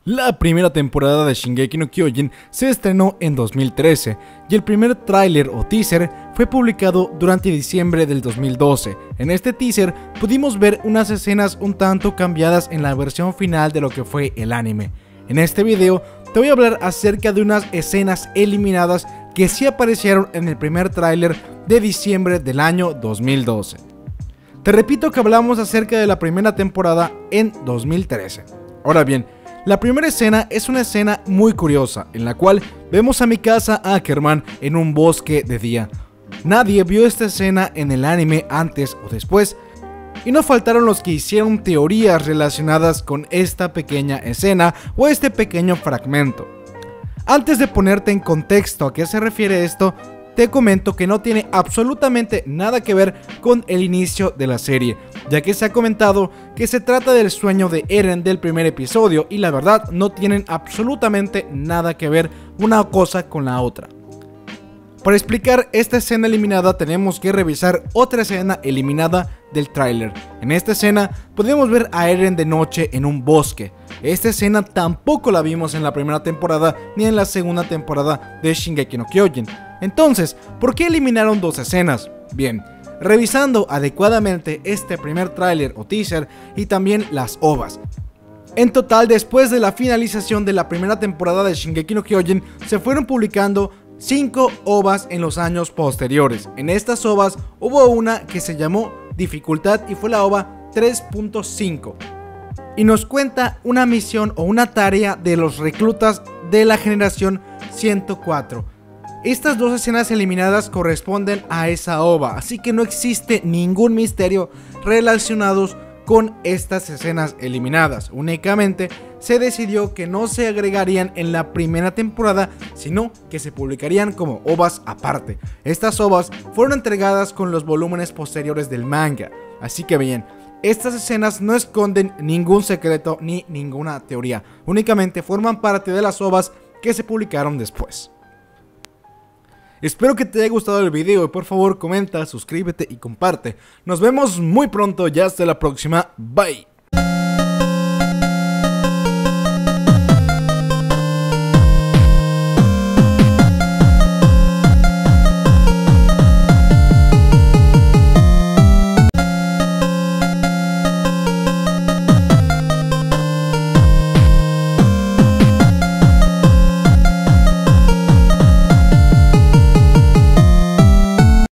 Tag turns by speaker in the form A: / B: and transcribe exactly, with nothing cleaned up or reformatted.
A: La primera temporada de Shingeki no Kyojin se estrenó en dos mil trece y el primer tráiler o teaser fue publicado durante diciembre del dos mil doce. En este teaser pudimos ver unas escenas un tanto cambiadas en la versión final de lo que fue el anime. En este video te voy a hablar acerca de unas escenas eliminadas que sí aparecieron en el primer tráiler de diciembre del año dos mil doce. Te repito que hablamos acerca de la primera temporada en dos mil trece. Ahora bien, la primera escena es una escena muy curiosa, en la cual vemos a Mikasa Ackerman en un bosque de día. Nadie vio esta escena en el anime antes o después, y no faltaron los que hicieron teorías relacionadas con esta pequeña escena o este pequeño fragmento. Antes de ponerte en contexto a qué se refiere esto, te comento que no tiene absolutamente nada que ver con el inicio de la serie, ya que se ha comentado que se trata del sueño de Eren del primer episodio y la verdad no tienen absolutamente nada que ver una cosa con la otra. Para explicar esta escena eliminada tenemos que revisar otra escena eliminada del tráiler. En esta escena podemos ver a Eren de noche en un bosque. Esta escena tampoco la vimos en la primera temporada ni en la segunda temporada de Shingeki no Kyojin. Entonces, ¿por qué eliminaron dos escenas? Bien, revisando adecuadamente este primer tráiler o teaser y también las O V As. En total, después de la finalización de la primera temporada de Shingeki no Kyojin, se fueron publicando cinco O V As en los años posteriores. En estas O V As hubo una que se llamó Dificultad y fue la O V A tres punto cinco. Y nos cuenta una misión o una tarea de los reclutas de la generación ciento cuatro. Estas dos escenas eliminadas corresponden a esa O V A, así que no existe ningún misterio relacionados con estas escenas eliminadas. Únicamente se decidió que no se agregarían en la primera temporada, sino que se publicarían como O V As aparte. Estas O V As fueron entregadas con los volúmenes posteriores del manga, así que bien, estas escenas no esconden ningún secreto ni ninguna teoría, únicamente forman parte de las O V As que se publicaron después. Espero que te haya gustado el video y por favor comenta, suscríbete y comparte. Nos vemos muy pronto y hasta la próxima. Bye.